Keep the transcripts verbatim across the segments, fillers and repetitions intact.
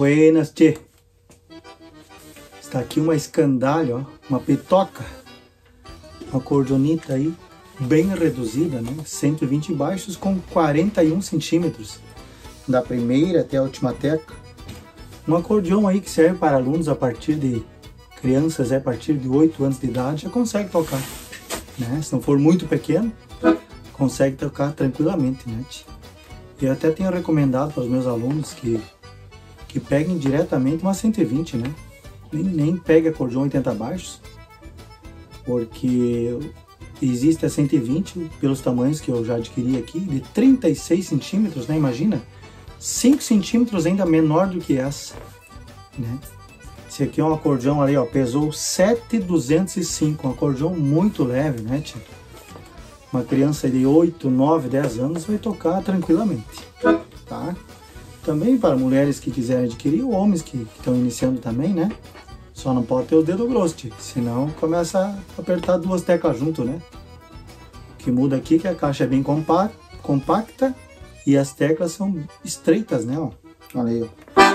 Buenas, tchê. Está aqui uma escandalha, ó, uma pitoca, uma cordonita aí, bem reduzida, né? cento e vinte baixos com quarenta e um centímetros, da primeira até a última tecla. Um acordeão aí que serve para alunos a partir de crianças, é, a partir de oito anos de idade, já consegue tocar, né? Se não for muito pequeno, consegue tocar tranquilamente, né? Eu até tenho recomendado para os meus alunos que, que peguem diretamente uma cento e vinte, né? Nem, nem pegue acordeão oitenta baixos, porque existe a cento e vinte, pelos tamanhos que eu já adquiri aqui, de trinta e seis centímetros, né? Imagina, cinco centímetros ainda menor do que essa, né? Esse aqui é um acordeão ali, ó, pesou sete mil duzentos e cinco, um acordeão muito leve, né, tia? Uma criança de oito, nove, dez anos vai tocar tranquilamente, tá? Também para mulheres que quiserem adquirir, ou homens que estão iniciando também, né? Só não pode ter o dedo grosso, tia, senão começa a apertar duas teclas junto, né? O que muda aqui é que a caixa é bem compacta, compacta e as teclas são estreitas, né? Ó. Olha aí, ó.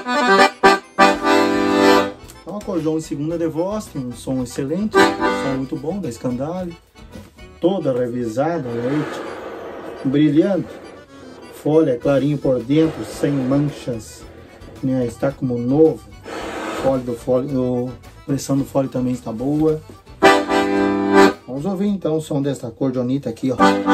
Então, o acordeão em segunda de voz, tem um som excelente, um som muito bom da Escandale. Toda revisada, leite, brilhante, folha clarinho por dentro, sem manchas, né? Está como novo, folha do folha, a pressão do folha também está boa. Vamos ouvir então o som dessa acordeonita aqui, ó.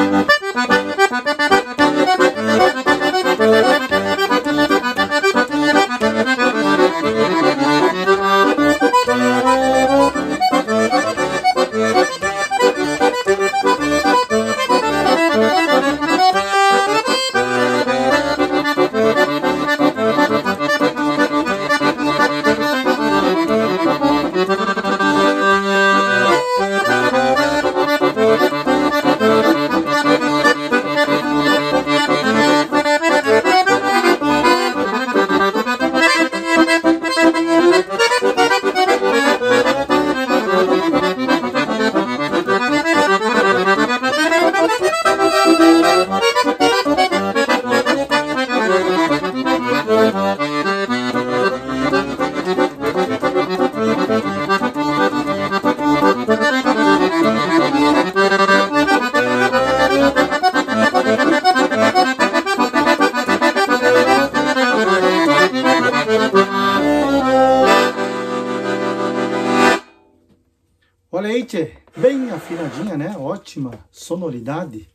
Olha aí, tchê, bem afinadinha, né? Ótima sonoridade.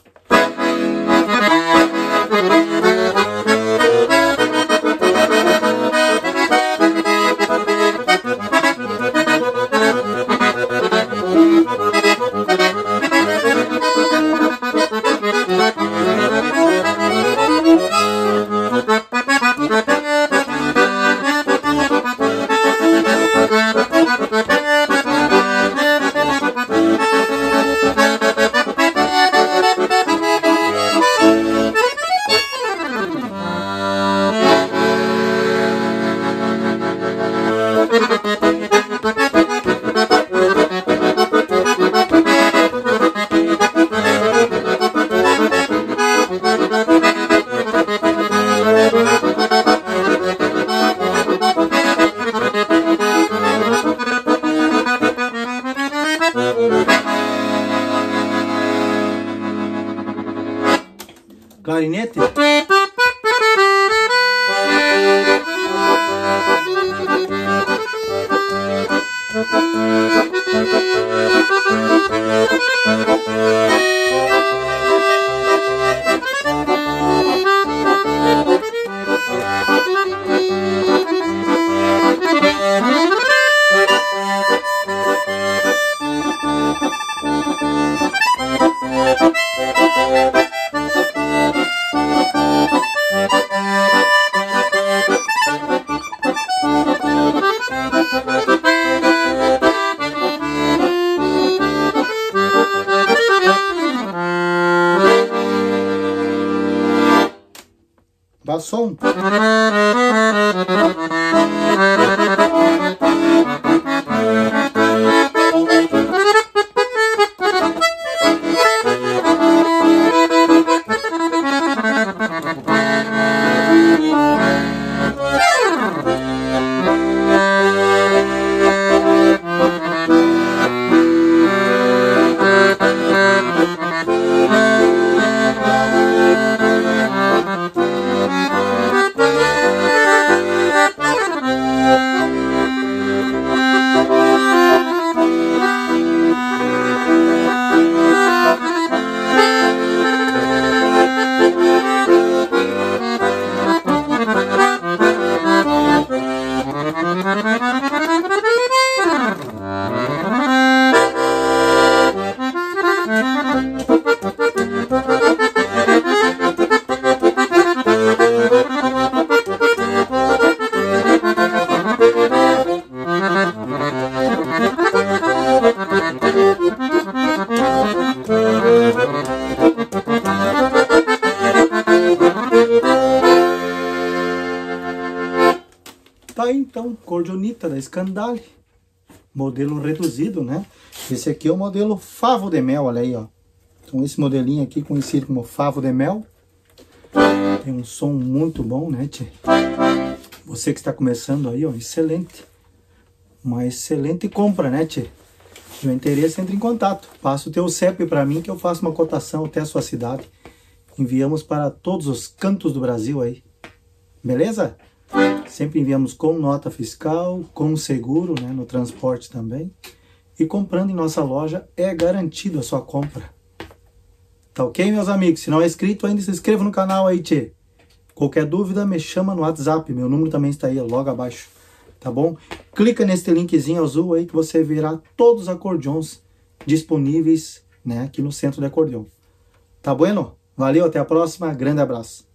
Clarinete. Bassom. Scandale, modelo reduzido, né? Esse aqui é o modelo Favo de Mel, olha aí, ó. Então esse modelinho aqui, conhecido como Favo de Mel, tem um som muito bom, né, tchê? Você que está começando aí, ó, excelente. Uma excelente compra, né, tchê? Se tiver interesse, entre em contato. Passa o teu C E P para mim que eu faço uma cotação até a sua cidade. Enviamos para todos os cantos do Brasil aí. Beleza? Sempre enviamos com nota fiscal, com seguro, né, no transporte também. E comprando em nossa loja é garantido a sua compra. Tá ok, meus amigos? Se não é inscrito ainda, se inscreva no canal aí, tchê. Qualquer dúvida, me chama no WhatsApp. Meu número também está aí, logo abaixo. Tá bom? Clica nesse linkzinho azul aí que você verá todos os acordeões disponíveis, né, aqui no Centro de Acordeão. Tá bueno? Valeu, até a próxima. Grande abraço.